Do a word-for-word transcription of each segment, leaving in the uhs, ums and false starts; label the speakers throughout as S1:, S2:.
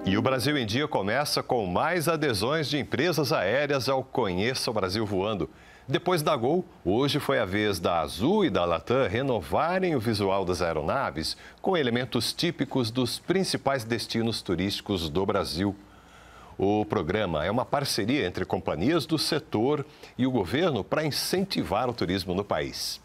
S1: E o Brasil em Dia começa com mais adesões de empresas aéreas ao Conheça o Brasil Voando. Depois da Gol, hoje foi a vez da Azul e da Latam renovarem o visual das aeronaves com elementos típicos dos principais destinos turísticos do Brasil. O programa é uma parceria entre companhias do setor e o governo para incentivar o turismo no país.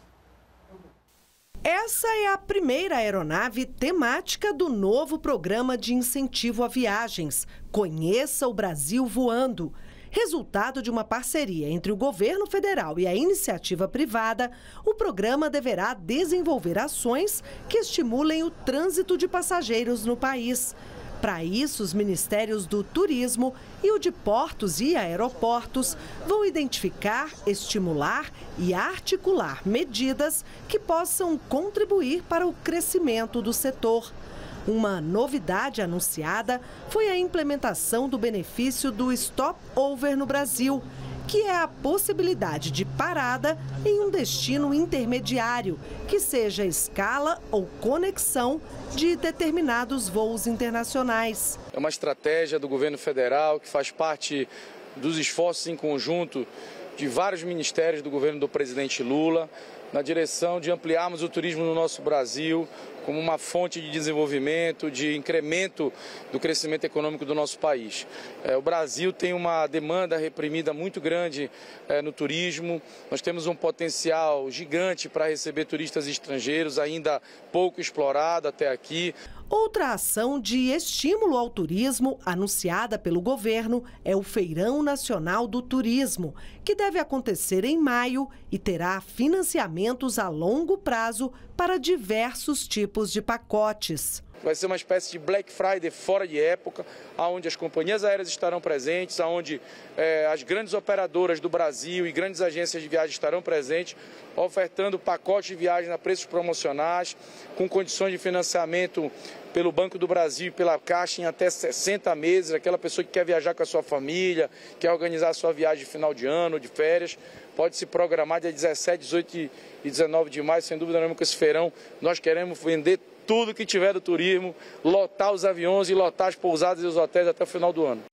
S2: Essa é a primeira aeronave temática do novo programa de incentivo a viagens, Conheça o Brasil Voando. Resultado de uma parceria entre o governo federal e a iniciativa privada, o programa deverá desenvolver ações que estimulem o trânsito de passageiros no país. Para isso, os ministérios do Turismo e o de Portos e Aeroportos vão identificar, estimular e articular medidas que possam contribuir para o crescimento do setor. Uma novidade anunciada foi a implementação do benefício do Stop Over no Brasil, que é a possibilidade de parada em um destino intermediário, que seja escala ou conexão de determinados voos internacionais.
S3: É uma estratégia do governo federal que faz parte dos esforços em conjunto de vários ministérios do governo do presidente Lula, na direção de ampliarmos o turismo no nosso Brasil como uma fonte de desenvolvimento, de incremento do crescimento econômico do nosso país. É, o Brasil tem uma demanda reprimida muito grande é, no turismo. Nós temos um potencial gigante para receber turistas estrangeiros, ainda pouco explorado até aqui.
S2: Outra ação de estímulo ao turismo anunciada pelo governo é o Feirão Nacional do Turismo, que deve acontecer em maio e terá financiamentos a longo prazo para diversos tipos de pacotes.
S3: Vai ser uma espécie de Black Friday fora de época, onde as companhias aéreas estarão presentes, onde eh, as grandes operadoras do Brasil e grandes agências de viagem estarão presentes, ofertando pacotes de viagem a preços promocionais, com condições de financiamento pelo Banco do Brasil e pela Caixa em até sessenta meses. Aquela pessoa que quer viajar com a sua família, quer organizar a sua viagem de final de ano, de férias, pode se programar dia dezessete, dezoito e dezenove de maio, sem dúvida nenhuma, com esse feirão. Nós queremos vender tudo que tiver do turismo, lotar os aviões e lotar as pousadas e os hotéis até o final do ano.